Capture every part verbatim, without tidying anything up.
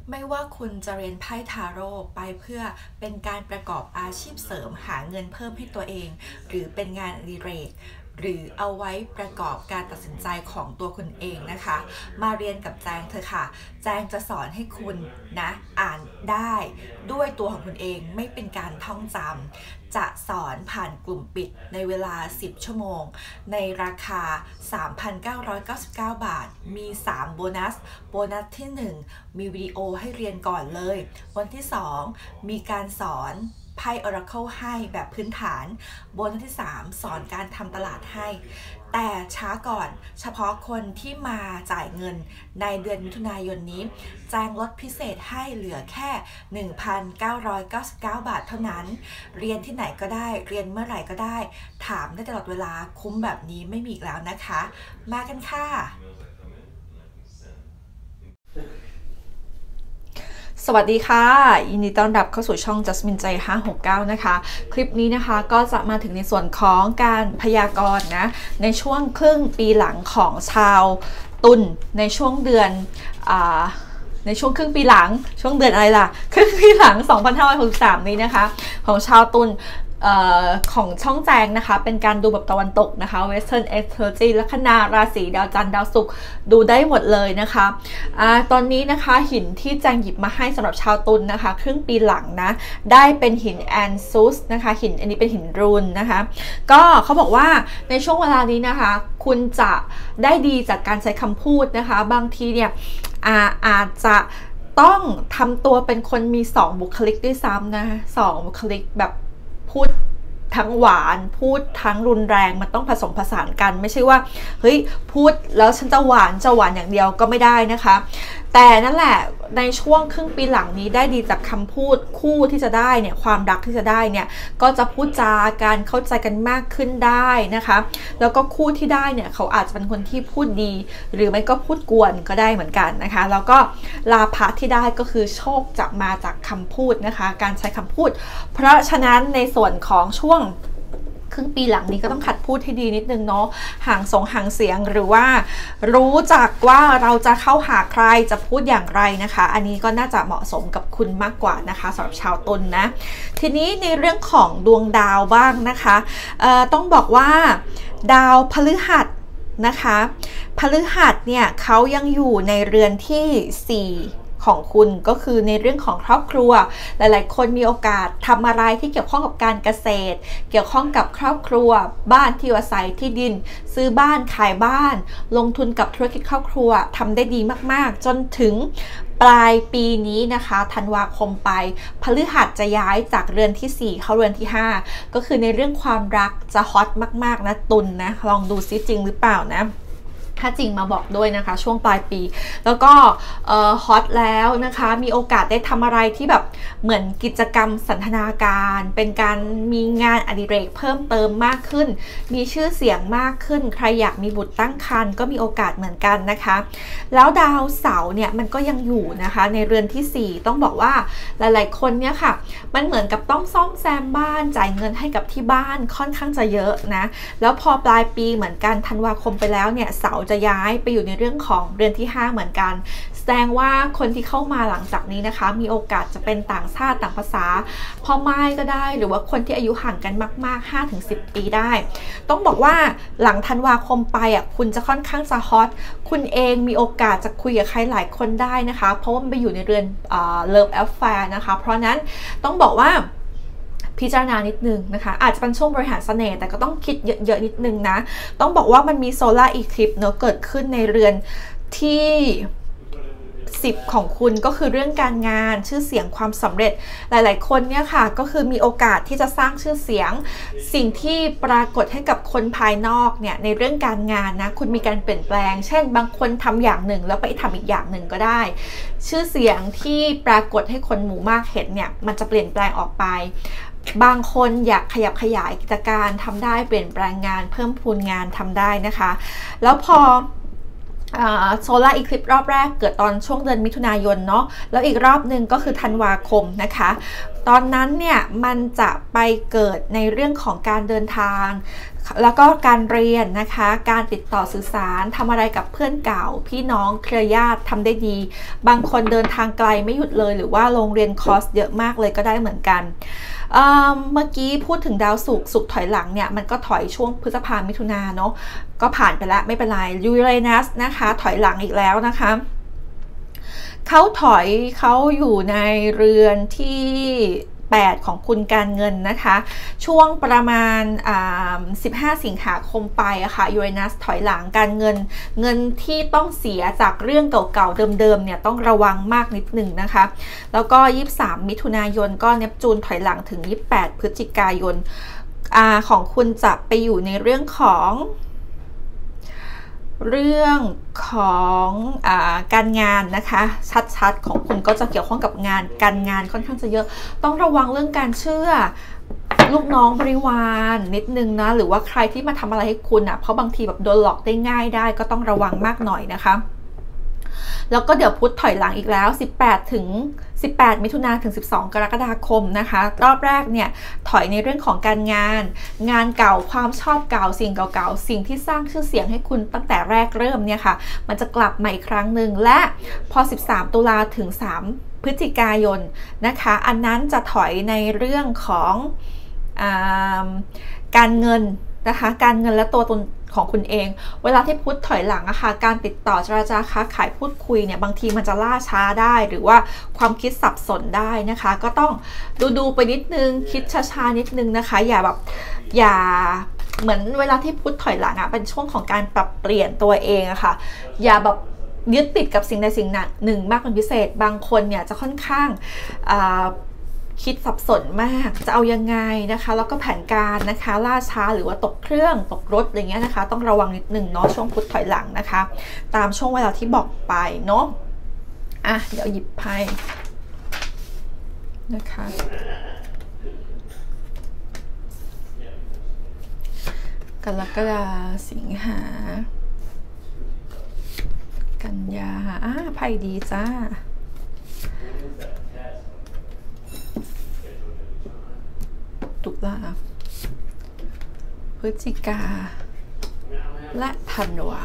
ไม่ว่าคุณจะเรียนไพ่ทาโร่ไปเพื่อเป็นการประกอบอาชีพเสริมหาเงินเพิ่มให้ตัวเองหรือเป็นงานอดิเรกหรือเอาไว้ประกอบการตัดสินใจของตัวคุณเองนะคะมาเรียนกับแจงเถอะค่ะแจงจะสอนให้คุณนะอ่านได้ด้วยตัวของคุณเองไม่เป็นการท่องจำจะสอนผ่านกลุ่มปิดในเวลาสิบชั่วโมงในราคา สามพันเก้าร้อยเก้าสิบเก้า บาทมีสามโบนัสโบนัสที่หนึ่งมีวิดีโอให้เรียนก่อนเลยวันที่สองมีการสอนไพ่ Oracle ให้แบบพื้นฐานโบนัสที่สามสอนการทำตลาดให้แต่ช้าก่อนเฉพาะคนที่มาจ่ายเงินในเดือนมิถุนายนนี้แจ้งลดพิเศษให้เหลือแค่ หนึ่งพันเก้าร้อยเก้าสิบเก้า บาทเท่านั้นเรียนที่ไหนก็ได้เรียนเมื่อไหร่ก็ได้ถามได้ตลอดเวลาคุ้มแบบนี้ไม่มีอีกแล้วนะคะมากันค่ะสวัสดีค่ะยินดีต้อนรับเข้าสู่ช่อง Jasmine ใจห้าหกเก้านะคะคลิปนี้นะคะก็จะมาถึงในส่วนของการพยากรณ์นะในช่วงครึ่งปีหลังของชาวตุลในช่วงเดือนอ่าในช่วงครึ่งปีหลังช่วงเดือนอะไรล่ะครึ่งปีหลังสองพันห้าร้อยหกสิบสามนี้นะคะของชาวตุลออของช่องแจงนะคะเป็นการดูแบบตะวันตกนะคะ Western Astrology ลัคนาราศีดาวจันทร์ดาวศุกร์ดูได้หมดเลยนะคะอะตอนนี้นะคะหินที่แจงหยิบมาให้สำหรับชาวตุลนะคะครึ่งปีหลังนะได้เป็นหินแอนซุสนะคะหินอันนี้เป็นหินรูนนะคะก็เขาบอกว่าในช่วงเวลานี้นะคะคุณจะได้ดีจากการใช้คำพูดนะคะบางทีเนี่ยอาอาจจะต้องทำตัวเป็นคนมีสองบุคลิกด้วยซ้ำนะสองบุคลิกแบบพูดทั้งหวานพูดทั้งรุนแรงมันต้องผสมผสานกันไม่ใช่ว่าเฮ้ยพูดแล้วฉันจะหวานจะหวานอย่างเดียวก็ไม่ได้นะคะแต่นั่นแหละในช่วงครึ่งปีหลังนี้ได้ดีจากคำพูดคู่ที่จะได้เนี่ยความรักที่จะได้เนี่ยก็จะพูดจาการเข้าใจกันมากขึ้นได้นะคะแล้วก็คู่ที่ได้เนี่ยเขาอาจจะเป็นคนที่พูดดีหรือไม่ก็พูดกวนก็ได้เหมือนกันนะคะแล้วก็ลาภะที่ได้ก็คือโชคจะมาจากคำพูดนะคะการใช้คำพูดเพราะฉะนั้นในส่วนของช่วงครึ่งปีหลังนี้ก็ต้องขัดพูดให้ดีนิดนึงเนาะห่างสงห่างเสียงหรือว่ารู้จักว่าเราจะเข้าหาใครจะพูดอย่างไรนะคะอันนี้ก็น่าจะเหมาะสมกับคุณมากกว่านะคะสำหรับชาวตุลนะทีนี้ในเรื่องของดวงดาวบ้างนะคะเอ่อต้องบอกว่าดาวพฤหัสนะคะพฤหัสเนี่ยเขายังอยู่ในเรือนที่สี่ของคุณก็คือในเรื่องของครอบครัวหลายๆคนมีโอกาสทำอะไรที่เกี่ยวข้องกับการเกษตรเกี่ยวข้องกับครอบครัวบ้านที่อยู่อาศัยที่ดินซื้อบ้านขายบ้านลงทุนกับธุรกิจครอบครัวทำได้ดีมากๆจนถึงปลายปีนี้นะคะธันวาคมไปพฤหัสจะย้ายจากเรือนที่สี่เข้าเรือนที่ห้าก็คือในเรื่องความรักจะฮอตมากๆนะตุลนะลองดูซิจริงหรือเปล่านะถ้าจริงมาบอกด้วยนะคะช่วงปลายปีแล้วก็ฮอตแล้วนะคะมีโอกาสได้ทำอะไรที่แบบเหมือนกิจกรรมสันทนาการเป็นการมีงานอดิเรกเพิ่มเติมมากขึ้นมีชื่อเสียงมากขึ้นใครอยากมีบุตรตั้งครรภ์ก็มีโอกาสเหมือนกันนะคะแล้วดาวเสาร์เนี่ยมันก็ยังอยู่นะคะในเรือนที่สี่ต้องบอกว่าหลายๆคนเนี่ยค่ะมันเหมือนกับต้องซ่อมแซมบ้านจ่ายเงินให้กับที่บ้านค่อนข้างจะเยอะนะแล้วพอปลายปีเหมือนกันธันวาคมไปแล้วเนี่ยเสาร์จะย้ายไปอยู่ในเรื่องของเรือนที่ห้าเหมือนกันแสดงว่าคนที่เข้ามาหลังจากนี้นะคะมีโอกาสจะเป็นต่างชาติต่างภาษาพ่อไม้ก็ได้หรือว่าคนที่อายุห่างกันมากๆ ห้าถึงสิบ ปีได้ต้องบอกว่าหลังธันวาคมไปอ่ะคุณจะค่อนข้างจะฮอตคุณเองมีโอกาสจะคุยกับใครหลายคนได้นะคะเพราะว่ามันไปอยู่ในเรือนเลิฟแอฟแฟร์นะคะเพราะนั้นต้องบอกว่าพิจารณานิดนึงนะคะอาจจะเป็นช่วงบริหารเสน่ห์แต่ก็ต้องคิดเยอะๆนิดนึงนะต้องบอกว่ามันมีโซลาร์อีคลิปเนอะเกิดขึ้นในเรือนที่สิบของคุณก็คือเรื่องการงานชื่อเสียงความสำเร็จหลายๆคนเนี่ยค่ะก็คือมีโอกาสที่จะสร้างชื่อเสียงสิ่งที่ปรากฏให้กับคนภายนอกเนี่ยในเรื่องการงานนะคุณมีการเปลี่ยนแปลงเช่นบางคนทำอย่างหนึ่งแล้วไปทำอีกอย่างหนึ่งก็ได้ชื่อเสียงที่ปรากฏให้คนหมู่มากเห็นเนี่ยมันจะเปลี่ยนแปลงออกไปบางคนอยากขยับขยายกิจการทำได้เปลี่ยนแปลงงานเพิ่มพูนงานทำได้นะคะแล้วพอโซลาร์อีคลิปรอบแรกเกิดตอนช่วงเดือนมิถุนายนเนาะแล้วอีกรอบหนึ่งก็คือธันวาคมนะคะตอนนั้นเนี่ยมันจะไปเกิดในเรื่องของการเดินทางแล้วก็การเรียนนะคะการติดต่อสื่อสารทำอะไรกับเพื่อนเก่าพี่น้องเครือญาติทำได้ดีบางคนเดินทางไกลไม่หยุดเลยหรือว่าโรงเรียนคอร์สเยอะมากเลยก็ได้เหมือนกันเ, เมื่อกี้พูดถึงดาวศุกร์ศุกร์ถอยหลังเนี่ยมันก็ถอยช่วงพฤษภาคมมิถุนาเนาะก็ผ่านไปแล้วไม่เป็นไรยูเรนัสนะคะถอยหลังอีกแล้วนะคะเขาถอยเขาอยู่ในเรือนที่แปดของคุณการเงินนะคะช่วงประมาณสิบห้าสิงหาคมไปอะค่ะยูเรนัสถอยหลังการเงินเงินที่ต้องเสียจากเรื่องเก่าๆเดิมๆเนี่ยต้องระวังมากนิดหนึ่งนะคะแล้วก็ยี่สิบสามมิถุนายนก็เนปจูนถอยหลังถึงยี่สิบแปดพฤศจิกายนอของคุณจะไปอยู่ในเรื่องของเรื่องของอาการงานนะคะชัดๆของคุณก็จะเกี่ยวข้องกับงานการงานค่อนข้างจะเยอะต้องระวังเรื่องการเชื่อลูกน้องบริวารนิดนึงนะหรือว่าใครที่มาทำอะไรให้คุณอ่ะเพราะบางทีแบบโดนหลอกได้ง่ายได้ก็ต้องระวังมากหน่อยนะคะแล้วก็เดี๋ยวพุธถอยหลังอีกแล้วสิบแปดถึงสิบแปดมิถุนายนถึงสิบสองกรกฎาคมนะคะรอบแรกเนี่ยถอยในเรื่องของการงานงานเก่าความชอบเก่าสิ่งเก่าๆสิ่งที่สร้างชื่อเสียงให้คุณตั้งแต่แรกเริ่มเนี่ยค่ะมันจะกลับมาอีกครั้งหนึ่งและพอสิบสามตุลาถึงสามพฤศจิกายนนะคะอันนั้นจะถอยในเรื่องของการเงินนะคะการเงินและตัวตนของคุณเองเวลาที่พุธถอยหลังอะค่ะการติดต่อเจรจาค้าขายพูดคุยเนี่ยบางทีมันจะล่าช้าได้หรือว่าความคิดสับสนได้นะคะก็ต้องดูดูไปนิดนึงคิดช้าๆนิดนึงนะคะอย่าแบบอย่าเหมือนเวลาที่พุธถอยหลังอะเป็นช่วงของการปรับเปลี่ยนตัวเองอะค่ะอย่าแบบยึดติดกับสิ่งใดสิ่งหนึ่งมากเป็นพิเศษบางคนเนี่ยจะค่อนข้างคิดสับสนมากจะเอายังไงนะคะแล้วก็แผนการนะคะล่าช้าหรือว่าตกเครื่องตกรถอะไรเงี้ยนะคะต้องระวังนิดหนึ่งเนาะช่วงพุธถอยหลังนะคะตามช่วงเวลาที่บอกไปเนาะอ่ะเดี๋ยวหยิบไพ่นะคะกรกฎาสิงหากันยาอ่ะไพ่ดีจ้าตุลาพฤศจิกาและธันวา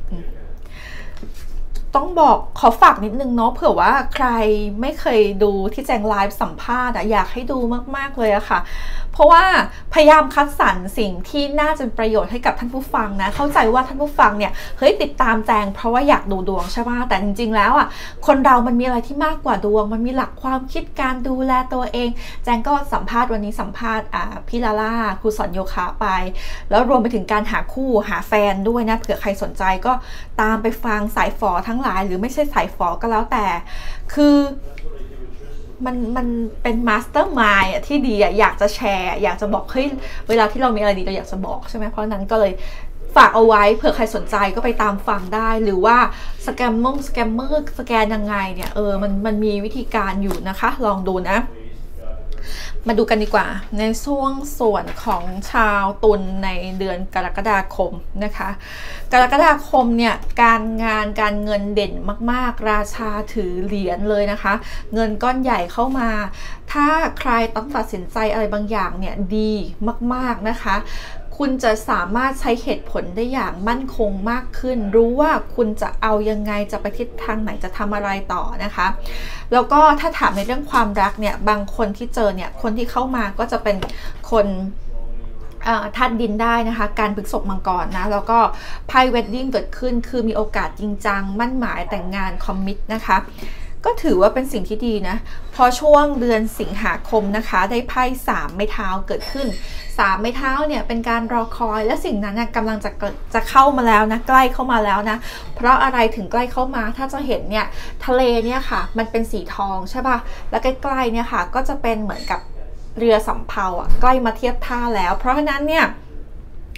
ต้องบอกขอฝากนิดนึงเนาะเผื่อว่าใครไม่เคยดูที่แจงไลฟ์สัมภาษณ์อยากให้ดูมากๆเลยอะค่ะเพราะว่าพยายามคัดสรรสิ่งที่น่าจะเป็นประโยชน์ให้กับท่านผู้ฟังนะเข้าใจว่าท่านผู้ฟังเนี่ยเฮ้ยติดตามแจงเพราะว่าอยากดูดวงใช่ไหมแต่จริงๆแล้วอ่ะคนเรามันมีอะไรที่มากกว่าดวงมันมีหลักความคิดการดูแลตัวเองแจงก็สัมภาษณ์วันนี้สัมภาษณ์อ่าพี่ลาล่าครูสอนโยคะไปแล้วรวมไปถึงการหาคู่หาแฟนด้วยนะเผื่อใครสนใจก็ตามไปฟังสายฝอทั้งหลายหรือไม่ใช่สายฝอก็แล้วแต่คือมันมันเป็นมาสเตอร์มายด์ที่ดีอ่ะอยากจะแชร์อยากจะบอกเฮ้ยเวลาที่เรามีอะไรดีเราอยากจะบอกใช่ไหมเพราะนั้นก็เลยฝากเอาไว้เผื่อใครสนใจก็ไปตามฟังได้หรือว่าสแกมมงสแกมเมอร์สแกนยังไงเนี่ยเออมันมันมีวิธีการอยู่นะคะลองดูนะมาดูกันดีกว่าในช่วงส่วนของชาวตุลในเดือนกรกฎาคมนะคะกรกฎาคมเนี่ยการงานการเงินเด่นมากๆราชาถือเหรียญเลยนะคะเงินก้อนใหญ่เข้ามาถ้าใครต้องตัดสินใจอะไรบางอย่างเนี่ยดีมากๆนะคะคุณจะสามารถใช้เหตุผลได้อย่างมั่นคงมากขึ้นรู้ว่าคุณจะเอายังไงจะไปทิศทางไหนจะทำอะไรต่อนะคะแล้วก็ถ้าถามในเรื่องความรักเนี่ยบางคนที่เจอเนี่ยคนที่เข้ามาก็จะเป็นคนธาตุดินได้นะคะการพฤษภมังกรนะแล้วก็ไพ่เวดดิ้งเกิดขึ้นคือมีโอกาสจริงจังมั่นหมายแต่งงานคอมมิตนะคะก็ถือว่าเป็นสิ่งที่ดีนะพอช่วงเดือนสิงหาคมนะคะได้ไพ่สามไม้เท้าเกิดขึ้นสามไม้เท้าเนี่ยเป็นการรอคอยและสิ่งนั้นกำลังจะจะเข้ามาแล้วนะใกล้เข้ามาแล้วนะเพราะอะไรถึงใกล้เข้ามาถ้าจะเห็นเนี่ยทะเลเนี่ยค่ะมันเป็นสีทองใช่ป่ะแล้วใกล้ๆเนี่ยค่ะก็จะเป็นเหมือนกับเรือสำเภาอ่ะใกล้มาเทียบท่าแล้วเพราะฉะนั้นเนี่ย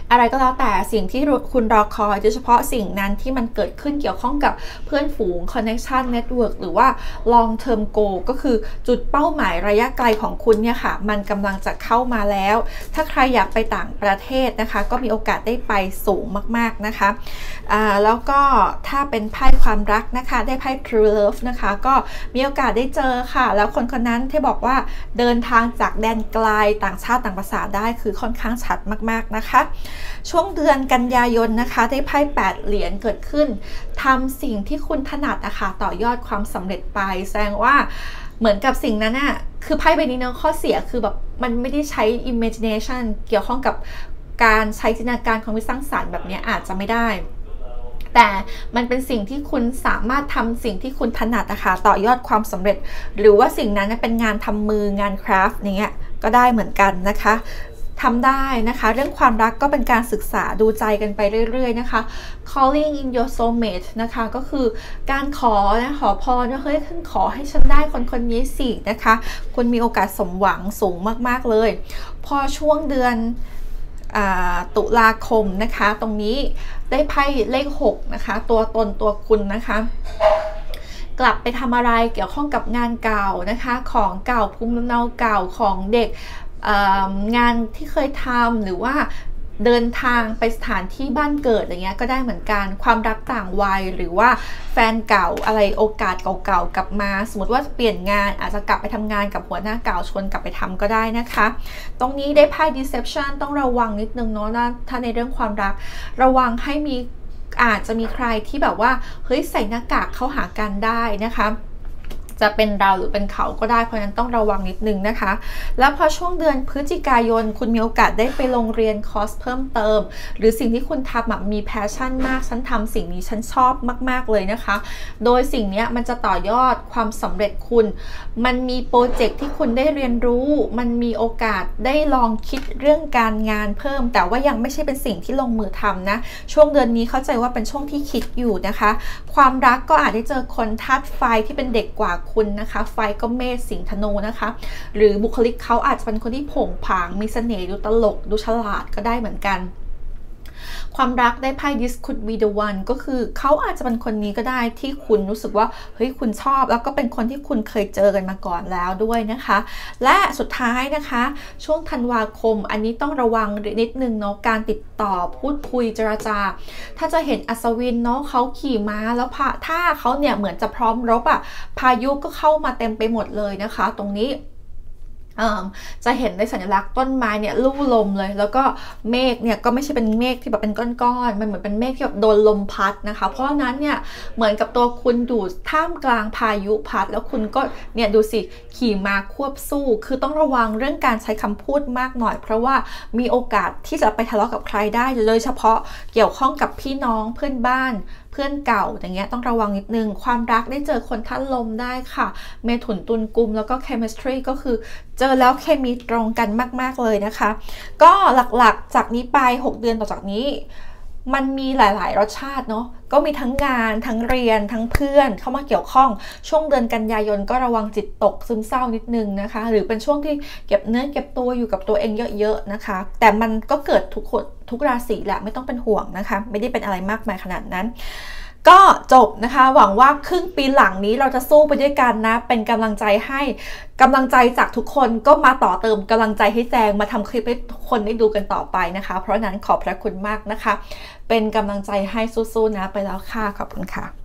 อะไรก็แล้วแต่สิ่งที่คุณรอคอยโดยเฉพาะสิ่งนั้นที่มันเกิดขึ้นเกี่ยวข้องกับเพื่อนฝูง connection network หรือว่า long term goal ก็คือจุดเป้าหมายระยะไกลของคุณเนี่ยค่ะมันกำลังจะเข้ามาแล้วถ้าใครอยากไปต่างประเทศนะคะก็มีโอกาสได้ไปสูงมากๆนะคะอ่าแล้วก็ถ้าเป็นไพ่ความรักนะคะได้ไพ่ true love นะคะก็มีโอกาสได้เจอค่ะแล้วคนคนนั้นที่บอกว่าเดินทางจากแดนไกลต่างชาติต่างภาษาได้คือค่อนข้างชัดมากๆนะคะช่วงเดือนกันยายนนะคะได้ไพ่แปดเหรียญเกิดขึ้นทำสิ่งที่คุณถนัดนะคะต่อยอดความสำเร็จไปแสดงว่าเหมือนกับสิ่งนั้นน่ะคือไพ่ใบนี้เนาะข้อเสียคือแบบมันไม่ได้ใช้ imagination เกี่ยวข้องกับการใช้จินตนาการความคิดสร้างสรรค์แบบนี้อาจจะไม่ได้แต่มันเป็นสิ่งที่คุณสามารถทำสิ่งที่คุณถนัดนะคะต่อยอดความสำเร็จหรือว่าสิ่งนั้นเป็นงานทำมืองานคราฟต์เนี้ยก็ได้เหมือนกันนะคะทำได้นะคะเรื่องความรักก็เป็นการศึกษาดูใจกันไปเรื่อยๆนะคะ calling in your soulmate นะคะก็คือการขอนะขอพรว่าเฮ้ยขึ้นขอให้ฉันได้คนคนนี้สินะคะคุณมีโอกาสสมหวังสูงมากๆเลยพอช่วงเดือนตุลาคมนะคะตรงนี้ได้ไพ่เลขหกนะคะตัวตนตัวคุณนะคะกลับไปทำอะไรเกี่ยวข้องกับงานเก่านะคะของเก่าภูมิลำเนาเก่าของเด็กงานที่เคยทำหรือว่าเดินทางไปสถานที่บ้านเกิดอย่างเงี้ยก็ได้เหมือนกันความรักต่างวัยหรือว่าแฟนเก่าอะไรโอกาสเก่าๆกลับมาสมมติว่าเปลี่ยนงานอาจจะกลับไปทำงานกับหัวหน้าเก่าชวนกลับไปทำก็ได้นะคะตรงนี้ได้ไพ่ deception ต้องระวังนิดนึงเนาะถ้าในเรื่องความรักระวังให้มีอาจจะมีใครที่แบบว่าเฮ้ยใส่หน้ากากเข้าหากันได้นะคะจะเป็นเราหรือเป็นเขาก็ได้เพราะนั้นต้องระวังนิดนึงนะคะแล้วพอช่วงเดือนพฤศจิกายนคุณมีโอกาสได้ไปโรงเรียนคอร์สเพิ่มเติมหรือสิ่งที่คุณทำมีแพชชั่นมากฉันทำสิ่งนี้ฉันชอบมากๆเลยนะคะโดยสิ่งนี้มันจะต่อยอดความสำเร็จคุณมันมีโปรเจกต์ที่คุณได้เรียนรู้มันมีโอกาสได้ลองคิดเรื่องการงานเพิ่มแต่ว่ายังไม่ใช่เป็นสิ่งที่ลงมือทำนะช่วงเดือนนี้เข้าใจว่าเป็นช่วงที่คิดอยู่นะคะความรักก็อาจได้เจอคนธาตุไฟที่เป็นเด็กกว่าคุณนะคะไฟก็เมษสิงห์ธนูนะคะหรือบุคลิกเขาอาจจะเป็นคนที่โผงผางมีเสน่ห์ดูตลกดูฉลาดก็ได้เหมือนกันความรักได้ไพ่ this could be the one ก็คือเขาอาจจะเป็นคนนี้ก็ได้ที่คุณรู้สึกว่าเฮ้ยคุณชอบแล้วก็เป็นคนที่คุณเคยเจอกันมาก่อนแล้วด้วยนะคะและสุดท้ายนะคะช่วงธันวาคมอันนี้ต้องระวังนิดนึงเนาะการติดต่อพูดคุยเจรจาถ้าจะเห็นอัศวินเนาะเขาขี่ม้าแล้วถ้าเขาเนี่ยเหมือนจะพร้อมรบอ่ะพายุก็เข้ามาเต็มไปหมดเลยนะคะตรงนี้จะเห็นในสัญลักษณ์ต้นไม้เนี่ยลู่ลมเลยแล้วก็เมฆเนี่ยก็ไม่ใช่เป็นเมฆที่แบบเป็นก้อนๆมันเหมือนเป็นเมฆที่แบบโดนลมพัดนะคะเพราะฉะนั้นเนี่ยเหมือนกับตัวคุณอยู่ท่ามกลางพายุพัดแล้วคุณก็เนี่ยดูสิขี่มาควบสู้คือต้องระวังเรื่องการใช้คำพูดมากหน่อยเพราะว่ามีโอกาสที่จะไปทะเลาะกับใครได้โดยเฉพาะเกี่ยวข้องกับพี่น้องเพื่อนบ้านเพื่อนเก่าอย่างเงี้ยต้องระวังนิดนึงความรักได้เจอคนธาตุลมได้ค่ะเมถุนตุลกุมแล้วก็ chemistry ก็คือเจอแล้วเคมีตรงกันมากๆเลยนะคะก็หลักๆจากนี้ไปหกเดือนต่อจากนี้มันมีหลายๆรสชาติเนาะก็มีทั้งงานทั้งเรียนทั้งเพื่อนเข้ามาเกี่ยวข้องช่วงเดือนกันยายนก็ระวังจิตตกซึมเศร้านิดนึงนะคะหรือเป็นช่วงที่เก็บเนื้อเก็บตัวอยู่กับตัวเองเยอะๆนะคะแต่มันก็เกิดทุกคนทุกราศีแหละไม่ต้องเป็นห่วงนะคะไม่ได้เป็นอะไรมากมายขนาดนั้นก็จบนะคะหวังว่าครึ่งปีหลังนี้เราจะสู้ไปด้วยกันนะเป็นกำลังใจให้กำลังใจจากทุกคนก็มาต่อเติมกำลังใจให้แจงมาทำคลิปให้ทุกคนได้ดูกันต่อไปนะคะเพราะนั้นขอบพระคุณมากนะคะเป็นกำลังใจให้สู้ๆนะไปแล้วค่ะขอบคุณค่ะ